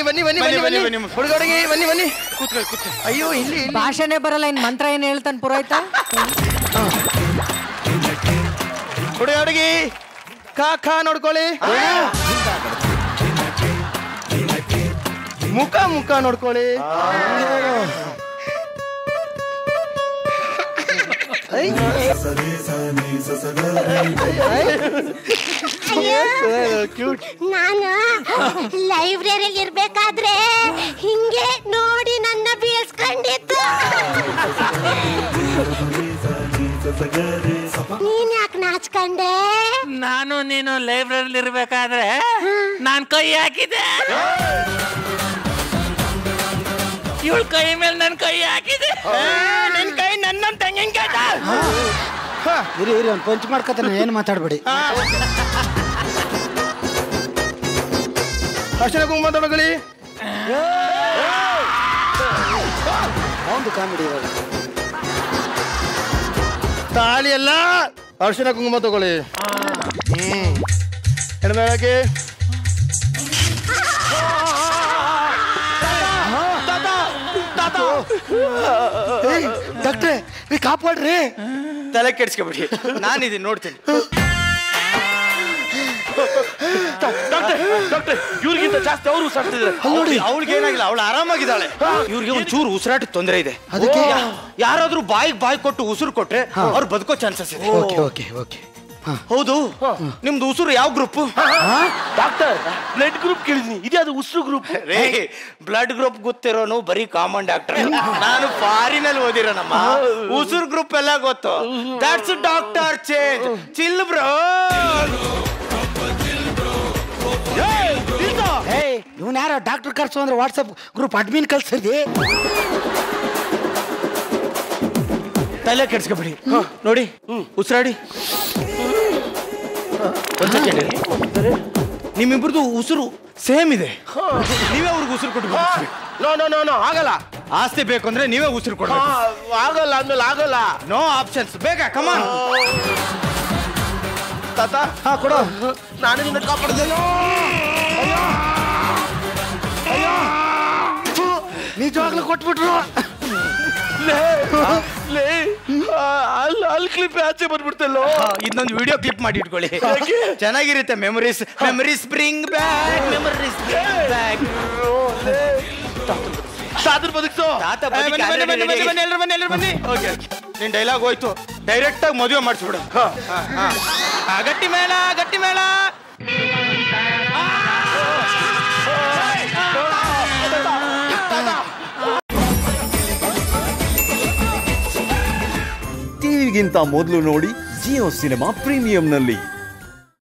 ಬನ್ನಿ ಬನ್ನಿ ಬನ್ನಿ ಬನ್ನಿ ಬನ್ನಿ ಹುಡುಗರಿಗೆ ಬನ್ನಿ ಬನ್ನಿ ಕೂತ್ಕೊಳ್ಳಿ ಕೂತ್ಕೊಳ್ಳಿ. ಅಯ್ಯೋ ಇಲ್ಲಿ ಭಾಷೆನೇ ಬರಲ್ಲ, ಇನ್ ಮಂತ್ರ ಏನ್ ಹೇಳ್ತಾನೆ ಪುರೋಹಿತ? ಹುಡುಗಿ ಖಾ ನೋಡ್ಕೊಳ್ಳಿ. ಮುಖ ನೋಡ್ಕೊಳ್ಳಿ. ನಾನು ಲೈಬ್ರರಿಯಲ್ಲಿ ಇರ್ಬೇಕಾದ್ರೆ ಹಿಂಗೆ ನೋಡಿ ನನ್ನ ಬೀಳ್ಸ್ಕೊಂಡಿತ್ತು. ನೀನ್ ಯಾಕೆ ನಾಚ್ಕೊಂಡೆ? ನಾನು ನೀನು ಲೈಬ್ರರಿಲಿ ಇರ್ಬೇಕಾದ್ರೆ ನಾನ್ ಕೈ ಹಾಕಿದೆ, ಇವಳ ಕೈ ಮೇಲೆ ನನ್ ಕೈ ಹಾಕಿದೆ. ನಿನ್ ಕೈ ನನ್ನ ತೆಂಗಿನಕಾಯಿ. ಇರಿ ಒಂದು ಪಂಚ್ ಮಾಡ್ಕೊತಾನೆ, ಏನು ಮಾತಾಡ್ಬೇಡಿ. ಅರ್ಶಿನ ಕುಂಕುಮ ತಗೊಳ್ಳಿ. ಒಂದು ಕಾಮಿಡಿ ಇವಾಗ. ತಾಳಿ ಎಲ್ಲ ಅರ್ಶಿನ ಕುಂಕುಮ ತಗೊಳ್ಳಿ. ಹೆಣ್ಮೇಳಕ್ಕೆ ಡಾಕ್ಟ್ರೆ ನೀ ಕಾಪಾಡ್ರಿ. ತಲೆ ಕೆಡಿಸ್ಕೊಬಿಡಿ, ನಾನಿದ್ದೀನಿ ನೋಡ್ತೀನಿ. ಡಾಕ್ಟ್ರೆ ಇವ್ರಿಗಿಂತ ಜಾಸ್ತಿ ಅವ್ರು ಉಸಿರಾಡ್ತಿದ್ದಾರೆ. ಅವಳಿಗೆ ಏನಾಗಿಲ್ಲ, ಅವಳು ಆರಾಮಾಗಿದ್ದಾಳೆ. ಇವ್ರಿಗೆ ಒಂಚೂರು ಉಸಿರಾಟ ತೊಂದರೆ ಇದೆ. ಅದಕ್ಕೆ ಯಾರಾದ್ರೂ ಬಾಯಿ ಕೊಟ್ಟು ಉಸಿರು ಕೊಟ್ರೆ ಅವ್ರು ಬದುಕೋ ಚಾನ್ಸಸ್ ಇದೆ. Okay okay okay. ಹೌದು, ನಿಮ್ದು ಉಸಿರು ಯಾವ ಗ್ರೂಪ್? ಡಾಕ್ಟರ್ ಬ್ಲಡ್ ಗ್ರೂಪ್ ಕೇಳಿದ್ನಿ, ಇದ್ಯಾವುದು ಉಸಿರು ಗ್ರೂಪ್? ಬ್ಲಡ್ ಗ್ರೂಪ್ ಗೊತ್ತಿರೋನು ಬರೀ ಕಾಮನ್ ಡಾಕ್ಟರ್. ನಾನು ಫಾರಿನಲ್ಲಿ ಓದಿರೋನಮ್ಮ, ಉಸಿರು ಗ್ರೂಪ್ ಎಲ್ಲ ಗೊತ್ತು. That's doctor change. Chill bro. ಇವನ್ ಯಾರ ಡಾಕ್ಟರ್ ಕರ್ಸು ಅಂದ್ರೆ ವಾಟ್ಸಪ್ ಗ್ರೂಪ್ ಅಡ್ಮಿನ್ ಕಳ್ಸಿದ್ವಿ. ತಲೆ ಕೆಡ್ಸ್ಕೊಬೇಡಿ, ನೋಡಿ ಉಸಿರಾಡಿ. ಒಂದ್ ಸೆಕೆಂಡ್, ನಿಮ್ಮಿಬ್ರದ್ದು ಉಸಿರು ಸೇಮ್ ಇದೆ. ನೀವೇ ಅವ್ರಿಗೆ ಉಸಿರು ಕೊಟ್ಟು ನೋ ಆಗಲ್ಲ. ಆಸ್ತಿ ಬೇಕು ಅಂದ್ರೆ ನೀವೇ ಉಸಿರು ಕೊಡ್ಬೇಕು. ಆಗಲ್ಲ ಅಂದ್ಮೇಲೆ ಆಗಲ್ಲ. No options. ಬೇಗ ಕಮಾನ್ ತಾತ. ಕೊಡು. ನಾನು ನಿನ್ನ ಕಾಪಾಡ್ದೇನೋ. ನಿಜವಾಗ್ಲೂ ಕೊಟ್ಬಿಟ್ರು. ಅಲ್ಲಿ ಕ್ಲಿಪ್ ಆಚೆ ಬಂದ್ಬಿಡ್ತಲ್ಲೋ. ಇದೊಂದು ವಿಡಿಯೋ ಕ್ಲಿಪ್ ಮಾಡಿ ಇಟ್ಕೊಳ್ಳಿ, ಚೆನ್ನಾಗಿರುತ್ತೆ. Memories bring back, memories bring back. ತಾತನ ಬದುಕ್ಸೋ. ಬನ್ನಿ. ಓಕೆ, ನಿನ್ ಡೈಲಾಗ್ ಹೋಯ್ತು. ಡೈರೆಕ್ಟ್ ಆಗಿ ಮದುವೆ ಮಾಡಿಸ್ಬಿಡು. ಗಟ್ಟಿ ಮೇಳ. ಟಿವಿಗಿಂತ ಮೊದಲು ನೋಡಿ ಜಿಯೋ ಸಿನಿಮಾ ಪ್ರೀಮಿಯಂನಲ್ಲಿ.